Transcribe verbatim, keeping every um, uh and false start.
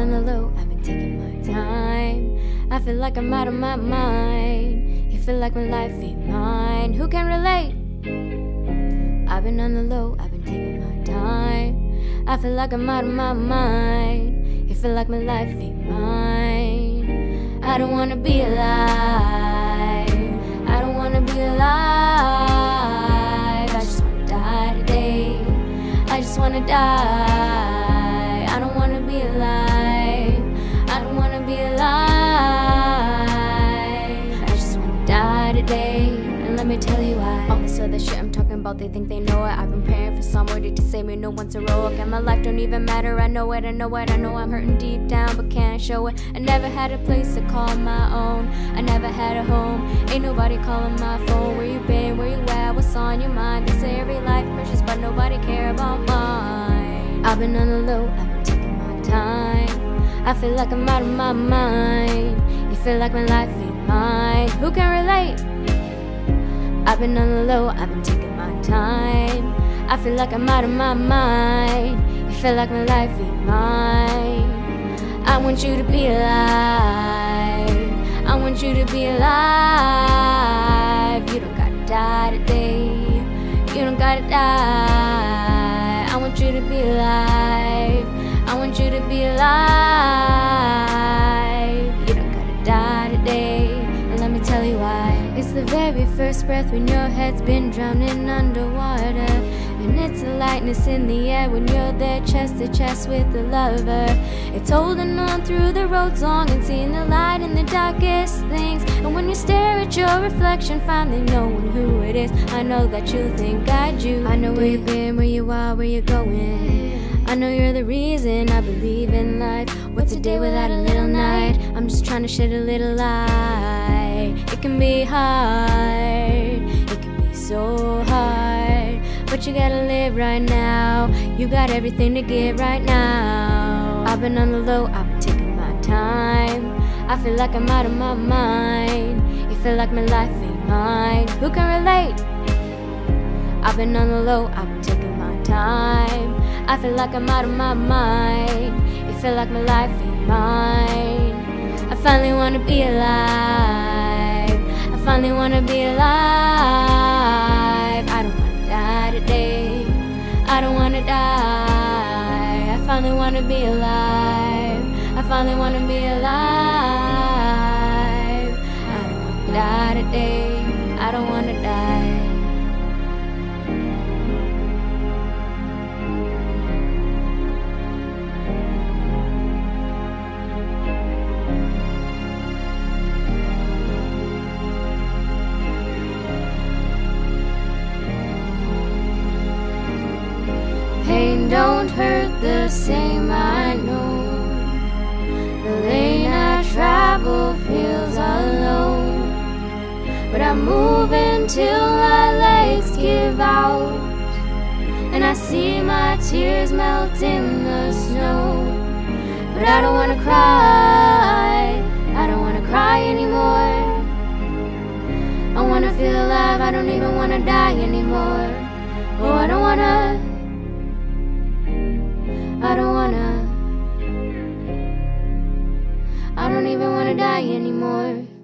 on the low, I've been taking my time. I feel like I'm out of my mind. You feel like my life ain't mine. Who can relate? I've been on the low, I've been taking my time. I feel like I'm out of my mind. You feel like my life ain't mine. I don't wanna be alive. I don't wanna be alive. I just wanna die today. I just wanna die. I don't wanna be alive. I don't wanna be alive. I just wanna die today. And let me tell you why. All this other shit I'm talking about, they think they know it. I've been praying for somebody to save me, no one's heroic. And my life don't even matter, I know it, I know it. I know I'm hurting deep down, but can't show it. I never had a place to call my own. I never had a home. Ain't nobody calling my phone. Where you been, where you at, what's on your mind? They say every life precious, but nobody care about mine. I've been on the low, I've been taking my time. I feel like I'm out of my mind. You feel like my life ain't mine. Who can relate? I've been on the low, I've been taking my time. I feel like I'm out of my mind. You feel like my life ain't mine. I want you to be alive. I want you to be alive. You don't gotta die today. You don't gotta die. I want you to be alive. I want you to be alive. You don't gotta die today. And let me tell you why. It's the very first breath when your head's been drowning underwater. And it's a lightness in the air when you're there chest to chest with a lover. It's holding on through the roads long and seeing the light in the darkest things. And when you stare at your reflection, finally knowing who it is, I know that you think I do. I know where you've been, where you are, where you're going. I know you're the reason I believe in life. What's a day without a little night? I'm just trying to shed a little light. It can be hard, it can be so hard, but you gotta live right now. You got everything to give right now. I've been on the low, I've been taking my time. I feel like I'm out of my mind. You feel like my life ain't mine. Who can relate? I've been on the low, I've been taking my time. I feel like I'm out of my mind. You feel like my life ain't mine. I finally wanna be alive. I finally wanna be alive. I don't wanna die today. I don't wanna die. I finally wanna be alive. I finally wanna be alive. I don't wanna die today. I don't wanna die. Pain don't hurt the same, I know. The lane I travel feels alone, but I move until my legs give out, and I see my tears melt in the snow. But I don't wanna cry, I don't wanna cry anymore. I wanna feel alive, I don't even wanna die anymore. Oh, I don't wanna I don't wanna, I don't even wanna die anymore.